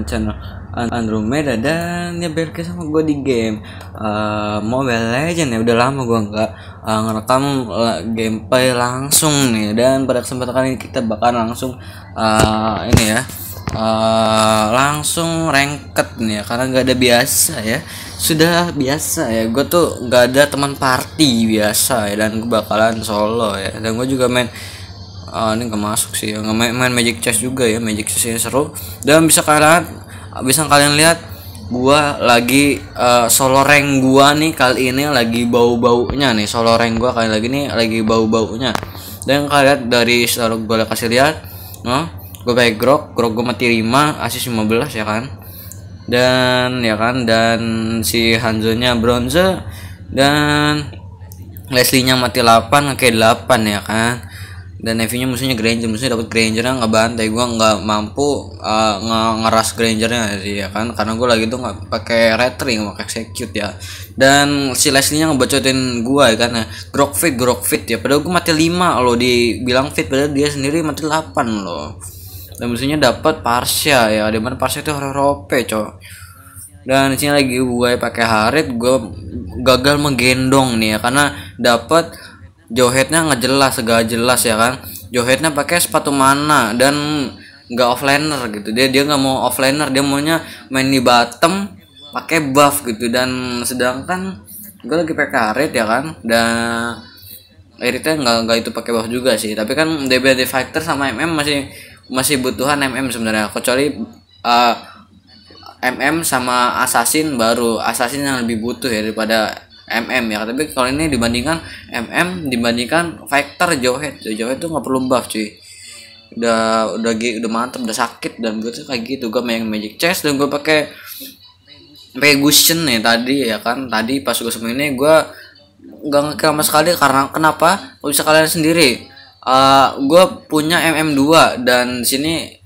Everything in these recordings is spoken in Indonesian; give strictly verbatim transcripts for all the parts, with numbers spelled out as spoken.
channel Andromeda, dan ya balik sama gue di game uh, Mobile Legends ya. Udah lama gue nggak uh, ngerekam uh, gameplay langsung nih, dan pada kesempatan kali ini kita bakal langsung uh, ini ya uh, langsung ranked nih ya, karena nggak ada biasa ya. Sudah biasa ya, gue tuh nggak ada teman party biasa ya, dan gue bakalan solo ya. Dan gue juga main uh, ini nggak masuk sih ya, nggak main, main Magic Chess juga ya. Magic Chess yang seru, dan bisa kalian bisa kalian lihat gua lagi uh, solo rank gua nih kali ini lagi bau-baunya nih. Solo rank gua kali lagi nih lagi bau-baunya. Dan kalian dari selalu gua kasih lihat, no, gua pakai grok, grok gua mati lima, asis lima belas ya kan. Dan ya kan, dan si Hanzo-nya bronze, dan Leslie-nya mati delapan, kayak delapan ya kan. Dan Navy-nya musuhnya Granger, musuhnya dapat Granger-nya nggak bantai. Gua nggak mampu uh, nge ngeras Granger-nya sih ya kan, karena gue lagi tuh nggak pakai retry, nggak pakai execute ya. Dan si Leslie-nya ngebocotin gua ya kan ya, grok fit grok fit ya, padahal gue mati lima loh, dibilang fit padahal dia sendiri mati delapan loh. Dan musuhnya dapat Parsha ya, di mana Parsha itu hero O P coy. Dan di sini lagi gue pakai Harit, gue gagal menggendong nih ya, karena dapat Joheadnya nggak jelas, gak jelas ya kan. Joheadnya pakai sepatu mana dan nggak offlaner gitu. Dia dia nggak mau offlaner, dia maunya main di bottom pakai buff gitu. Dan sedangkan gue lagi pakai Harit ya kan, dan Iritnya nggak nggak itu pakai buff juga sih. Tapi kan D B D Fighter sama M M masih masih butuhan M M sebenarnya, kecuali uh, M M sama Assassin, baru Assassin yang lebih butuh ya daripada M M ya. Tapi kalau ini dibandingkan M M, dibandingkan Fighter, Johead Johead tuh nggak perlu buff cuy. Udah udah udah mantep, udah sakit. Dan gue tuh kayak gitu, gue main Magic Chess dan gue pakai pakai Gusion nih tadi ya kan. Tadi pas gue semua ini gue nggak ngekill sama sekali, karena kenapa? Lo bisa kalian sendiri. Uh, gue punya M M dua, dan sini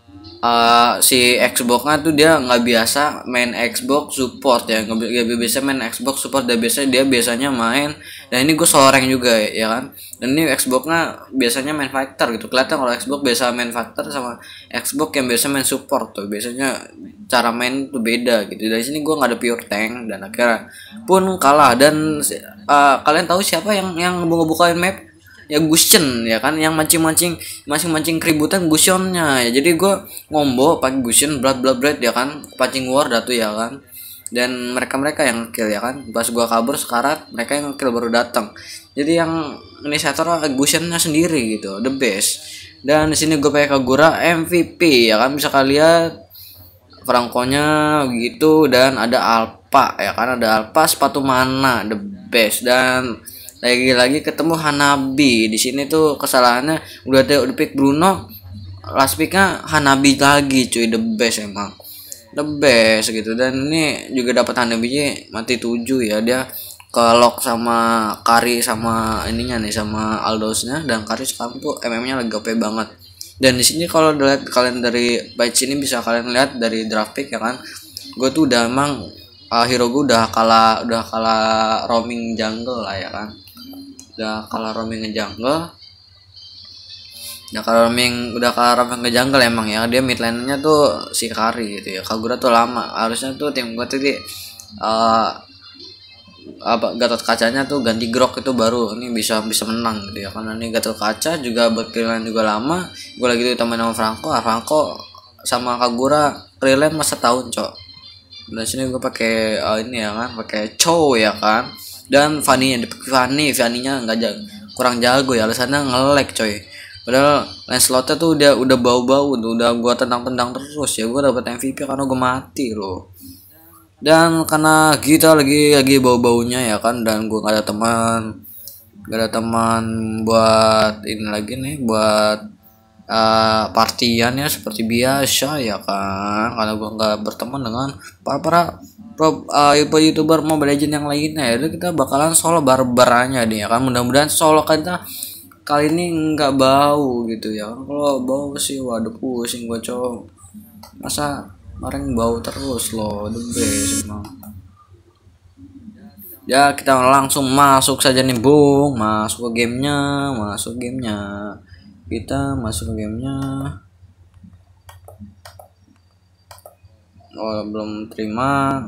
Uh, si Xbox-nya tuh dia nggak biasa main Xbox support ya, nggak biasa main Xbox support. Dan biasa dia biasanya main, dan ini gue solo rank juga ya, ya kan. Dan ini Xbox-nya biasanya main fighter gitu. Kelihatan kalau Xbox biasa main fighter sama Xbox yang biasa main support tuh biasanya cara main tuh beda gitu. Dari sini gue nggak ada pure tank, dan akhirnya pun kalah. Dan uh, kalian tahu siapa yang yang ngebukain map? Ya Gusion ya kan, yang mancing-mancing mancing-mancing keributan Gusionnya ya. Jadi gue ngombo pakai Gusion blood blood blood ya kan, pancing war datu ya kan. Dan mereka-mereka yang kill ya kan. Pas gue kabur sekarat, mereka yang kill baru datang. Jadi yang inisiator Gusionnya sendiri gitu, the best. Dan di sini gue pakai Kagura M V P ya kan, bisa kalian Franco-nya gitu. Dan ada Alpha ya kan, ada Alpha sepatu mana, the best. Dan lagi-lagi ketemu Hanabi. Di sini tuh kesalahannya udah ada udah pick Bruno, last picknya Hanabi lagi cuy, the best emang, the best gitu. Dan ini juga dapat Hanabi mati tujuh ya, dia ke lock sama Kari sama ininya nih, sama Aldosnya. Dan Kari sekarang tuh M M-nya lagi O P banget. Dan di sini kalau lihat kalian dari page ini bisa kalian lihat dari draft pick ya kan, gue tuh udah emang uh, hero gue udah kalah udah kalah roaming jungle lah ya kan. Udah kalah roaming ke jungle, udah kalah roaming udah kalah roaming ke jungle emang ya. Dia mid lane-nya tuh si Kari gitu ya. Kagura tuh lama, harusnya tuh tim gue tadi uh, apa Gatot Kacanya tuh ganti grok itu baru ini bisa bisa menang gitu ya. Karena ini Gatot Kaca juga buat killan juga lama. Gue lagi tuh temen sama Franco, ah, Franco sama Kagura relay masa tahun cok. Dan sini gue pakai uh, ini ya kan, pakai Chow ya kan. Dan Fanny yang Fanny Fanny-nya nggak jago, kurang jago ya, alasannya nge-lag coy. Padahal Lancelot tuh udah udah bau-bau tuh, udah gua tendang-tendang terus ya. Gua dapat M V P karena gua mati loh. Dan karena kita lagi lagi bau-baunya ya kan, dan gua nggak ada teman, nggak ada teman buat ini lagi nih, buat uh, partian ya seperti biasa ya kan. Karena gua nggak berteman dengan para para pro uh, youtuber Mobile Legends yang lainnya ya. Jadi kita bakalan solo barbaranya nih ya kan. Mudah-mudahan solo kita kali ini nggak bau gitu ya. Kalau bau sih waduh pusing gue cowok. Masa kemarin bau terus loh, the best emang. Ya kita langsung masuk saja nih bung, masuk ke gamenya, masuk gamenya. Kita masuk ke gamenya. Oh belum terima.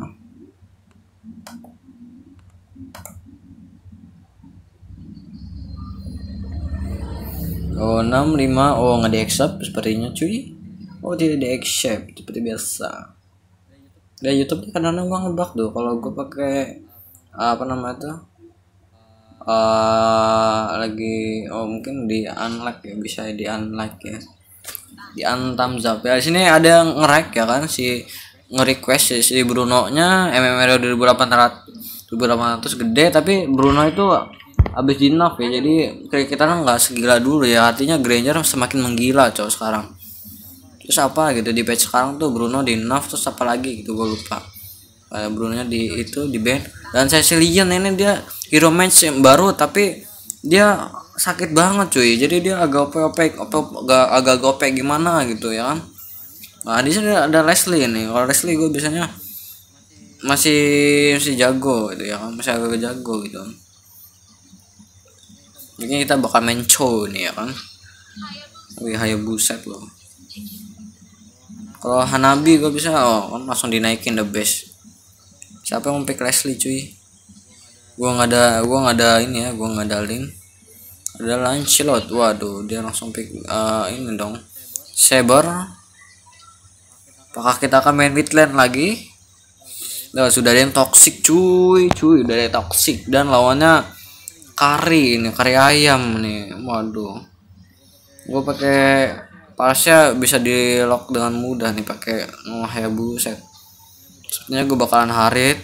Oh enam lima. Oh nggak di accept sepertinya cuy. Oh tidak di accept seperti biasa. Dari YouTube kadang-kadang gua ngebug tuh kalau gua pakai apa namanya tuh uh, lagi oh mungkin di unlock ya, bisa di unlock ya, di thumbs up ya. Sini ada yang nge-like ya kan, si nge-request si, si Bruno nya M M R dua ribu delapan ratus gede, tapi Bruno itu habis di nerf ya, jadi kayak kita kan nggak segila dulu ya, artinya Granger semakin menggila cowok sekarang. Terus apa gitu di patch sekarang tuh Bruno di nerf, terus apa lagi gitu gue lupa. Kayak Bruno nya di itu di ban, dan Cecilian ini dia hero match yang baru tapi dia sakit banget cuy, jadi dia agak opek opek agak agak opek gimana gitu ya kan. Nah di sini ada Leslie nih, kalau Leslie gue biasanya masih masih jago gitu ya kan, masih agak jago gitu. Jadi kita bakal main Cho nih ya kan. Wih Hayabuset loh. Kalau Hanabi gue bisa oh kan langsung dinaikin the best. Siapa yang mau pick Leslie cuy? Gua nggak ada, gua nggak ada ini ya, gua nggak ada link. Ada Lancelot, waduh dia langsung pick uh, ini dong. Saber. Apakah kita akan main midlane lagi? Nah, sudah ada yang toxic cuy, cuy udah ada yang toxic dan lawannya kari ini, kari ayam nih. Waduh. Gua pakai pasnya bisa di lock dengan mudah nih pakai oh, Hayabuset. Sebenarnya gue bakalan Harit,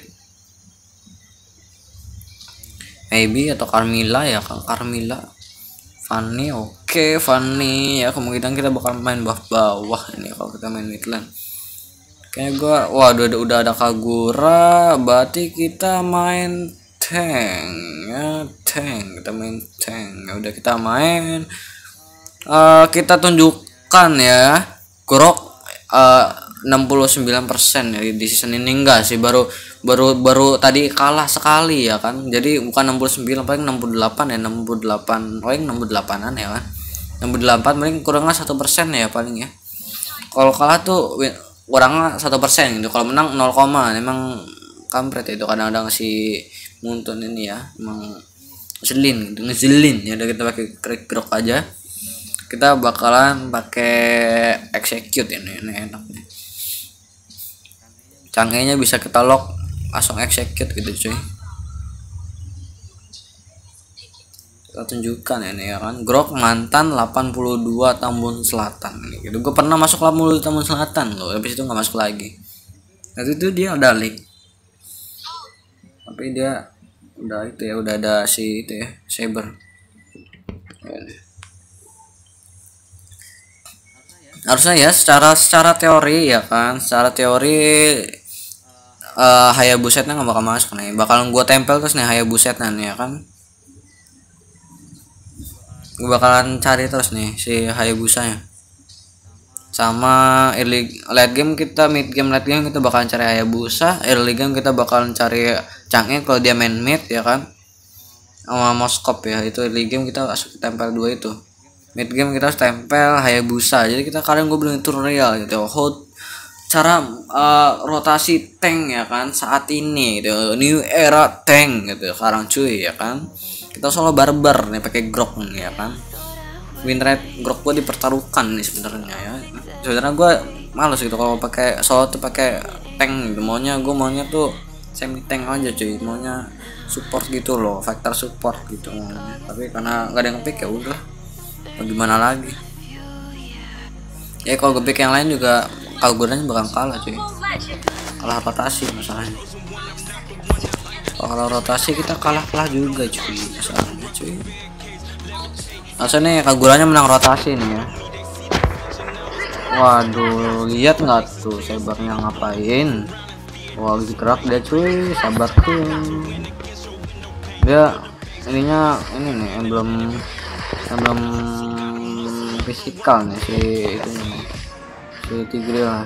maybe atau Carmilla ya kan, Carmilla, Fanny, oke okay, Fanny ya, kemungkinan kita bakal main bawah-bawah ini kalau kita main midlane. Kayak gue, wah udah, udah ada Kagura, berarti kita main tank ya, tank kita main tank ya, udah kita main. Uh, kita tunjukkan ya, Grok uh, enam puluh sembilan persen ya di season ini, enggak sih, baru baru baru tadi kalah sekali ya kan, jadi bukan enam puluh sembilan, paling enam puluh delapan ya, enam puluh delapan paling enam puluh delapan-an ya kan, enam puluh delapan paling kurangnya satu persen ya paling ya. Kalau kalah tuh kurangnya satu persen gitu, kalau menang nol, emang kampret itu kadang-kadang si Muntun ini ya, emang ngeselin gitu, ngeselin ya. Udah kita pakai Crack Grok aja, kita bakalan pakai execute ini, ini enak nih. Canggihnya bisa kita lock langsung execute gitu cuy. Kita tunjukkan ini ya kan, Grok mantan delapan puluh dua Tambun Selatan nih, gitu. Gue pernah masuk delapan puluh dua Tambun Selatan loh, habis itu nggak masuk lagi. Nanti itu dia ada link, tapi dia udah itu ya, udah ada si itu ya, Saber. Harusnya ya secara secara teori ya kan, secara teori uh, Hayabusetnya nggak bakal masuk nih, bakalan gue tempel terus nih Hayabusetnya nih ya kan. Gue bakalan cari terus nih si Hayabusanya. Sama early late game kita, mid game late game kita bakalan cari Hayabusa, early game kita bakalan cari Chang'e kalau dia main mid ya kan. Sama Moskop ya, itu early game kita langsung tempel dua itu. Mid game kita harus tempel Hayabusa. Jadi kita kalian gue belum tutorial gitu. Hold cara uh, rotasi tank ya kan saat ini gitu, new era tank gitu sekarang cuy ya kan. Kita solo barbar nih pakai Grok nih ya kan. Win rate Grok gue dipertaruhkan nih sebenarnya ya. Sebenarnya gue males gitu kalau pakai solo tuh pakai tank gitu. Maunya gue maunya tuh semi tank aja cuy, maunya support gitu loh, factor support gitu maunya. Tapi karena gak ada yang pick ya udah, gimana lagi ya. Kalau gue pick yang lain juga Kaguranya bakal kalah cuy, kalah rotasi masalahnya. Kalau rotasi kita kalah-kalah juga cuy masalahnya cuy. Maksudnya Kaguranya menang rotasi nih ya. Waduh, lihat nggak tuh Sabernya ngapain? Wah gerak dia cuy, sabar tuh. Dia ininya ini nih emblem emblem fisikal nih si itu nih, si Tigreal lah.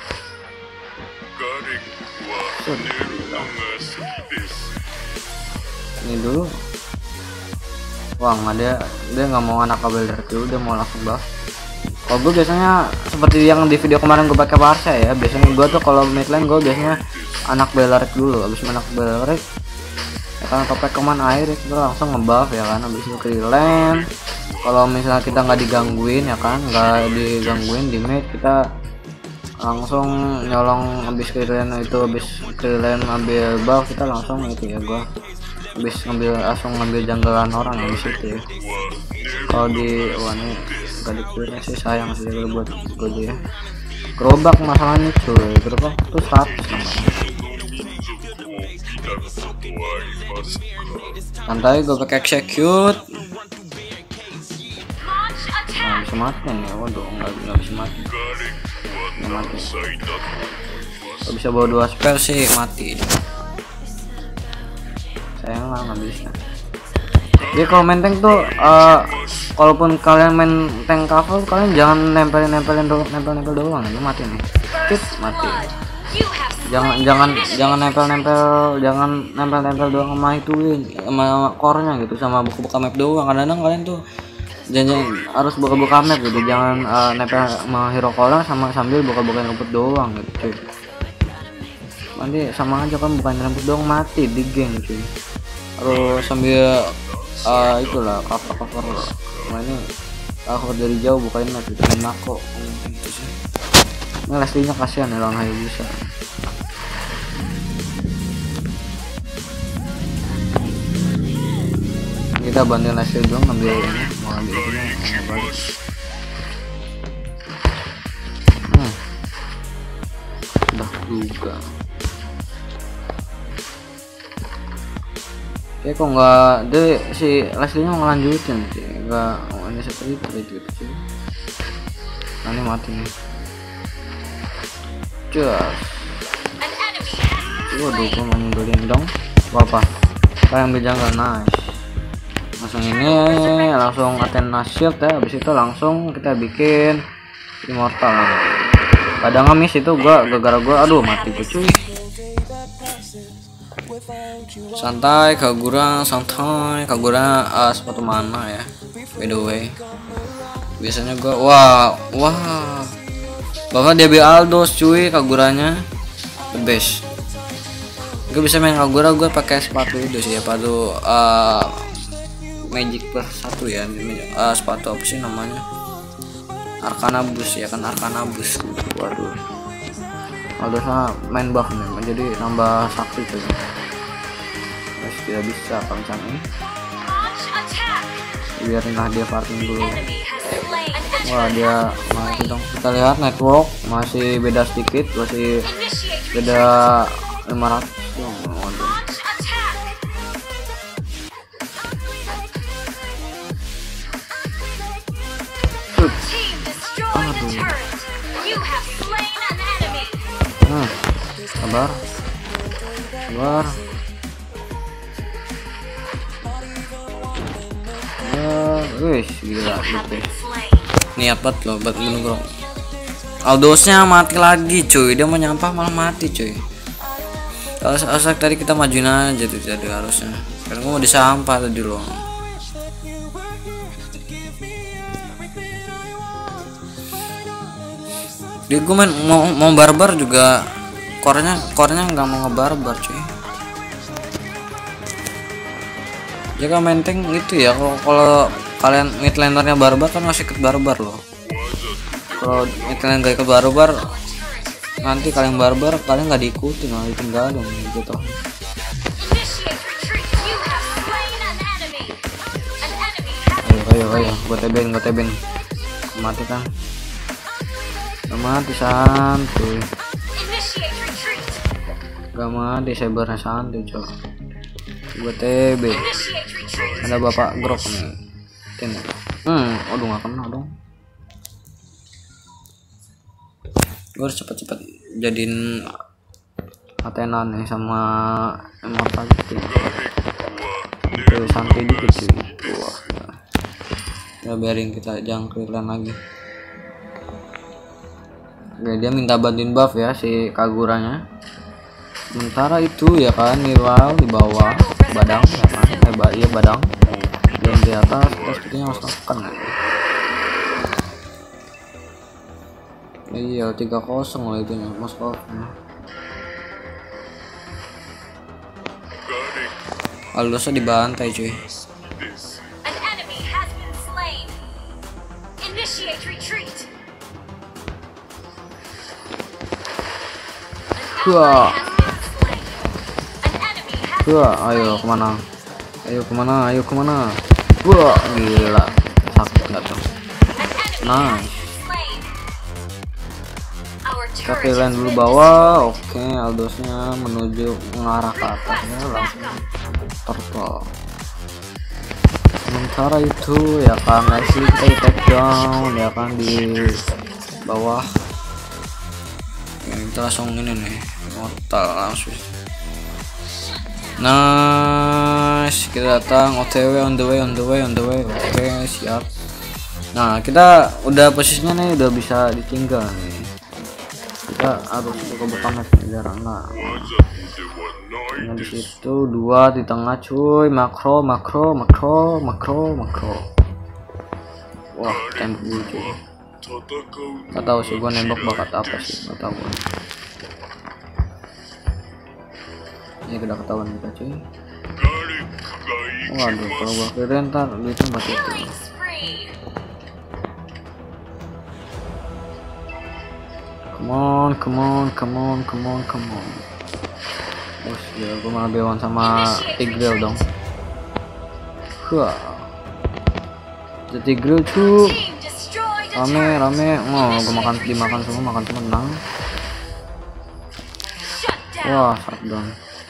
Ini dulu. Wah nggak, dia dia nggak mau anak kabel dari dulu, dia mau langsung buff. Kalau gue biasanya seperti yang di video kemarin gue pakai Barca ya, biasanya gue tuh kalau mid lane gue biasanya anak Belarik dulu, habis anak Belarik ya kan topek keman air itu langsung ngebuff ya kan, habis itu ke lane. Kalau misalnya kita nggak digangguin ya kan, nggak digangguin di mid, kita langsung nyolong habis ke lane itu, habis ke lane ambil buff kita langsung itu ya, gua habis ngambil langsung ngambil janggalan orang yang di situ ya. Kalau di warna gak dikira sih sayang sih buat gue dia gerobak masalahnya cuy, gerobak tuh seratus namanya. Santai gue pakai execute. Nah, bisa mati nih, waduh nggak nggak bisa mati, nggak mati. Kalau bisa bawa dua spell sih mati. Sayang lah nggak bisa. Jadi kalau main tank tuh, uh, kalaupun kalian main tank cover, kalian jangan nempelin nempelin do nempel nempel doang, ini mati nih, kit mati. Jangan jangan jangan nempel nempel, jangan nempel nempel doang sama itu, sama core-nya gitu, sama buka-buka map doang. Kadang-kadang kalian tuh jangan harus buka-buka map gitu, jangan uh, nempel sama hero core sama sambil buka-buka rumput doang gitu cuy. Nanti sama aja kan, bukan rumput doang mati di game cuy. Harus sambil uh, itulah cover cover nah, ini cover dari jauh, bukain map itu main mako gitu sih. Ini Leslie-nya kasihan ya lawan Hayabusa. Kita bantuin Leslie dong ngambil ini, mau ambil ini balik. Hmm. Udah juga. Ya kok nggak deh si Leslie nya ngelanjutin sih, nggak oh, ini seperti itu itu sih. Nah, ini mati nih. Just waduh, gue mau nyundurin dong apa kayak ambil jungle, nice. Langsung ini langsung Athena shield ya, habis itu langsung kita bikin immortal. Padahal ngemis itu gua gara-gara gua aduh mati gue cuy. Santai Kagura, santai Kagura, uh, sepatu mana ya by the way. Biasanya gua wah wah bapak D B Aldos cuy, Kaguranya the best. Gue bisa main Kagura, gue pakai sepatu itu sih ya, sepatu uh, Magic plus satu ya, uh, sepatu apa sih namanya, Arcana Boost ya kan, Arcana Boost. Waduh Aldosnya main buff nih, jadi nambah sakti tuh. Terus tidak bisa kalau misalnya biarinlah dia farming dulu. Wah dia masih dong, kita lihat network masih beda sedikit, masih beda lima ratus dong. Waduh. Aduh. Hmm, sabar, sabar. Wih gila gitu. Niat banget loh buat menunggu. Aldosnya mati lagi cuy, dia mau nyampah malah mati cuy. Kalau asak tadi kita majuin aja tuh jadi harusnya. Karena gua mau disampah tadi loh. Dia gue main mau mau barbar juga, core-nya core-nya nggak mau ngebarbar cuy. Jika main tank gitu ya, kalau kalau kalian mid lanernya barbar kan masih ikut barbar loh. Kalau mid laner gak ikut barbar, nanti kalian barbar kalian nggak diikuti, malah ditinggalin gitu toh. Ayo ayo ayo, gue tebin gue tebin, mati kan? Gak mati santuy, gak mati cybernya santuy coy. Gue T B ada bapak grok nih tin. Hmm aduh gak kena dong. Gue harus cepet-cepet jadiin Athena nih sama immortal gitu. Oke santai dikit sih. Wah ya biarin kita jangkrilan lagi. Oke dia minta bantuin buff ya si Kaguranya. Sementara itu ya kan Nirwal di bawah, Badang ya kan, eh iya Badang dan di atas kita sepertinya harus tekan. Iya, tiga kosong lah itu Moskow. Aldosnya dibantai cuy. Wah, wah, ayo kemana? Ayo kemana? Ayo kemana? Wah, gila, sakit nggak tuh? Nice. Kita pilihan dulu bawah. Oke, Aldosnya menuju mengarah ke atas ya, langsung turtle. Sementara itu ya kan sih kita di take down ya kan di bawah. Ya, kita langsung ini nih, mortal langsung. Nice, kita datang O T W, on the way, on the way, on the way. Oke, siap. Nah, kita udah posisinya nih udah bisa ditinggal nih. Kita harus ke belakang jarang. Nah, nah di situ dua di tengah cuy, makro makro makro makro makro. Wah, tembak dulu cuy. Gak tahu sih gua nembak bakat apa sih, gak tahu. Ini udah ketahuan kita cuy. Waduh, kalau gua kira ntar duitnya mati itu. Come on, come on, come on, come on, come on. Bos, ya gue malah bewan sama Tigreal dong. Wah, the Tigreal cu, rame rame. Oh, gue makan dimakan semua, makan semua menang. Wah, shutdown.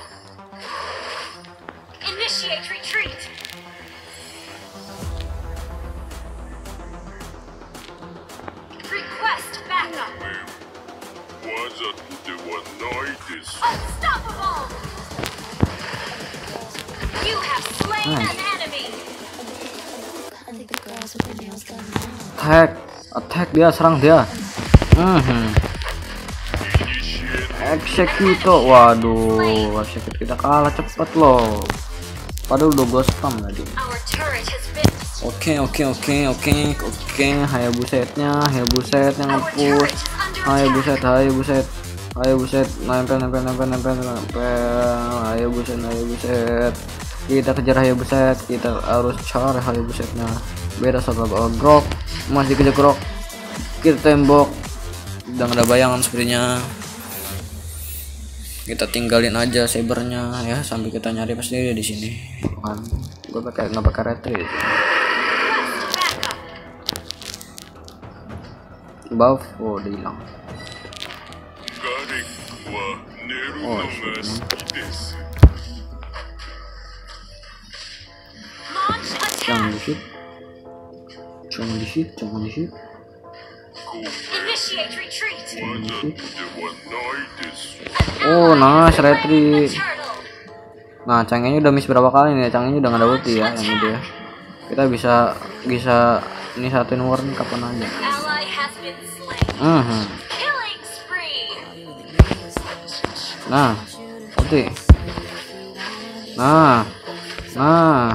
Attack, attack dia, serang dia. Hmm. Execute, waduh, execute kita kalah cepet loh. Padahal udah gue spam tadi. Oke, oke, oke, oke, oke. Hayabusetnya, Hayabusetnya ngepush. Hayabuset, Hayabuset, Hayabuset, nempel, nempel, nempel, nempel, nempel. Hayabuset, Hayabuset. Kita kejar Hayabuset, kita harus cari Hayabusetnya. Beda sama Grok, masih kejar Grok. Kita tembok, udah ada bayangan sepertinya. Kita tinggalin aja sabernya ya sampai kita nyari pasti dia di sini. Kan, gue pakai nggak pakai retreat. Buff, oh dia hilang. Oh, jangan di shoot, jangan di shoot, jangan di shoot. Oh, nice retreat. Nah, cangenya udah miss berapa kali nih? Cangenya udah nggak ada ulti ya, yang itu ya. Kita bisa bisa ini satuin warn kapan aja. Uh -huh. Nah, ulti. Nah, nah,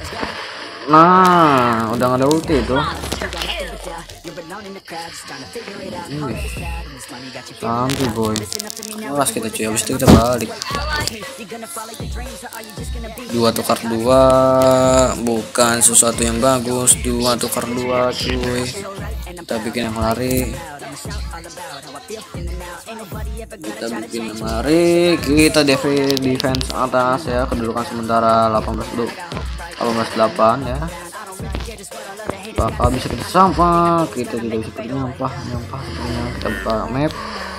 nah, udah nggak ada ulti itu. Santai boy. Awas kita cuy, habis itu kita balik. Dua tukar dua, bukan sesuatu yang bagus. Dua tukar dua cuy. Kita bikin yang lari. Kita bikin yang lari. Kita defense atas ya, kedudukan sementara delapan belas delapan ya. Bakal bisa kita sampah, kita tidak bisa kita nyampah, nyampah, kita buka map,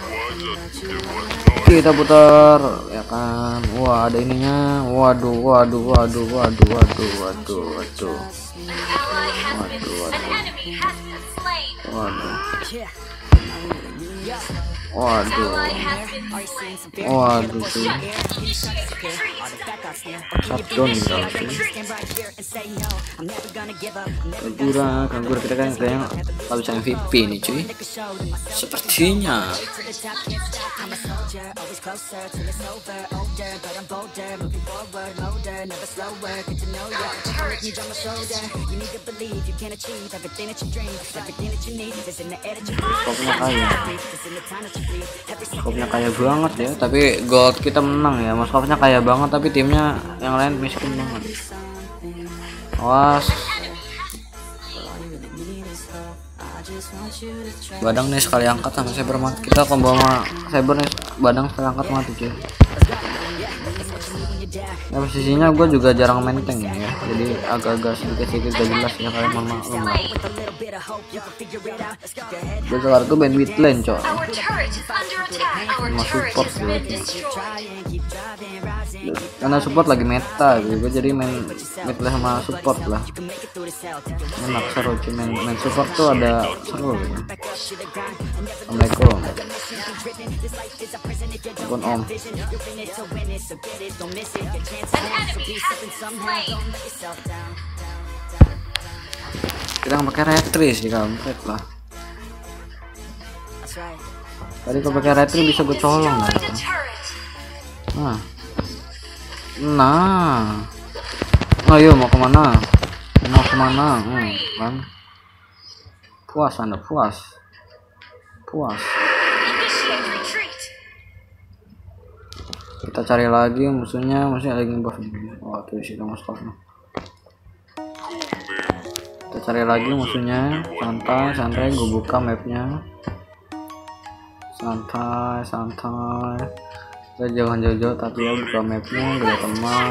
kita putar, ya kan. Wah, ada ininya, waduh, waduh, waduh, waduh, waduh, waduh, waduh, waduh, waduh, waduh, waduh, waduh, shutdown gitu sih. Kagura, Kagura kita kan kayaknya nggak bisa M V P nih cuy. Sepertinya. Skopnya kaya, skopnya kaya banget ya. Tapi gold kita menang ya. Mas skopnya kaya banget, tapi timnya yang lain miskin banget. Awas. Badang nih sekali angkat sama Saber mati. Kita combo sama Saber nih, Badang sekali angkat mati cuy. Ya posisinya gue juga jarang main tank ya, jadi agak-agak sedikit-sedikit gak jelas ya, kalian mohon maklum lah. Gue sekarang tuh main mid lane coy, sama support gitu. Karena support lagi meta gitu, gue jadi main mid lane sama support lah. Enak seru cuy, main, main support tuh ada seru gitu. Assalamualaikum. Ampun om. Kita pakai retri sih kampret lah. Tadi kalau pakai retri bisa gue colong lah. Nah, nah, ayo mau kemana? Mau kemana? Hmm, kan? Puas anda puas, puas. Kita cari lagi musuhnya, musuhnya lagi buff. Oh tuh sih kamu stop. Kita cari lagi musuhnya, santai santai, gue buka mapnya, santai santai. Kita jangan jauh-jauh tapi ya buka mapnya, gak ada teman.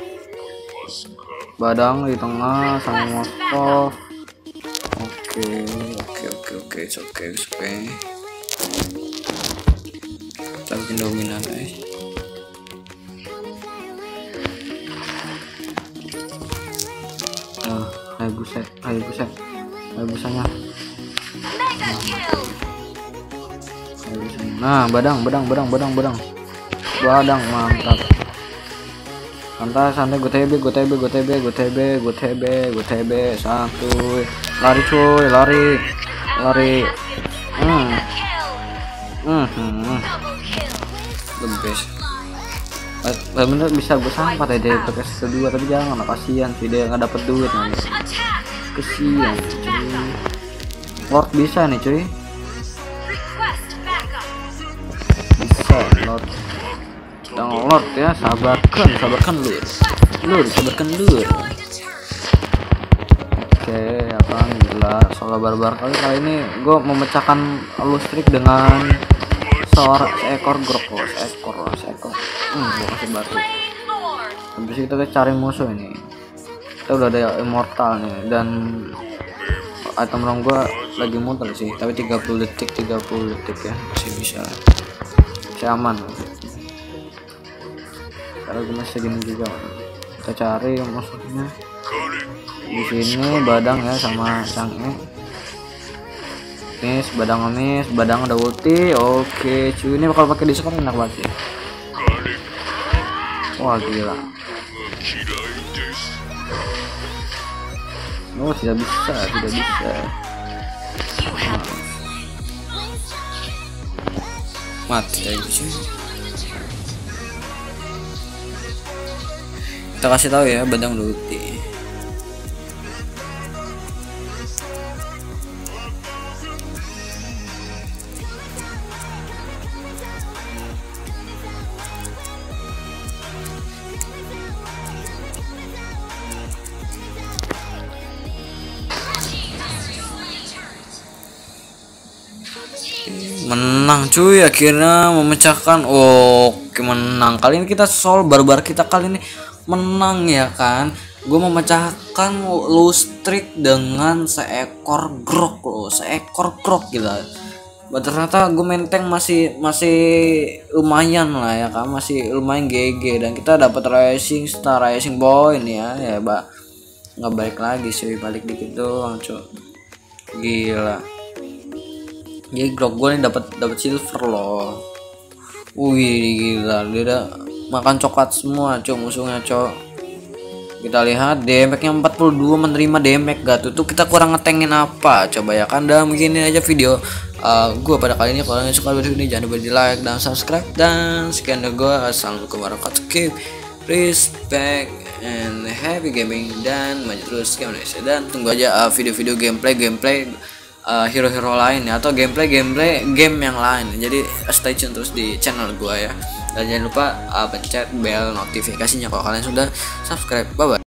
Badang di tengah sama Moskov. Oke oke oke oke oke oke. Kita bikin dominan guys. Ayo buset, ayo buset, ayo busanya. Nah, badang, badang, badang, badang, badang, badang, mantap. Santai, santai, gue T B, gue T B, gue T B, gue T B, gue T B, gue T B, santuy, lari cuy, lari, lari. Hmm, hmm, hmm, the best. Bener bisa gue sampat aja pakai kedua, tapi jangan, kasihan sih dia nggak dapet duit nanti. Kesian cuy. Lord bisa nih cuy, bisa Lord. Yang Lord ya, sabarkan, sabarkan lur, lur, sabarkan lur. Oke, apa gila, soal barbar kali kali ini gue memecahkan lustrik dengan seorang seekor grok loh, seekor loh, seekor. Hmm, gue kasih batu. Habis itu kita cari musuh ini. Kita udah ada immortal nih, dan item rong gua lagi muter sih, tapi tiga puluh detik tiga puluh detik ya, masih bisa, masih aman. Karena gue masih segini juga. Kita cari musuhnya di sini, badang ya sama Chang'e. Miss, badang ngemis, badang ada ulti. Oke cuy, ini bakal pakai diskon enak banget sih. Wah gila. Oh tidak bisa, tidak bisa. Mati aja sih. Kita kasih tahu ya, badang ulti. Menang cuy, akhirnya memecahkan. Oke menang, kali ini kita sol barbar, kita kali ini menang ya kan. Gue memecahkan lustrik dengan seekor grok loh, seekor grok gitu. Ternyata gue menteng masih masih lumayan lah ya kan, masih lumayan G G, dan kita dapat rising star, rising point ya ya mbak. Nggak balik lagi sih, balik dikit doang cuy. Gila. Jadi grok gue nih dapat dapat silver loh. Wih gila, dia udah makan coklat semua cok musuhnya cok. Kita lihat damage-nya empat puluh dua, menerima damage gak tuh, tuh kita kurang ngetengin apa coba ya kan. Dan begini aja video uh, gue pada kali ini. Kalau kalian suka video ini jangan lupa di like dan subscribe, dan sekian dari gue. Assalamualaikum warahmatullahi wabarakatuh, respect and happy gaming, dan maju terus game Indonesia. Dan tunggu aja video-video uh, gameplay gameplay uh, hero-hero lain ya, atau gameplay gameplay game yang lain. Jadi stay tune terus di channel gue ya. Dan jangan lupa uh, pencet bel notifikasinya kalau kalian sudah subscribe. Bye bye.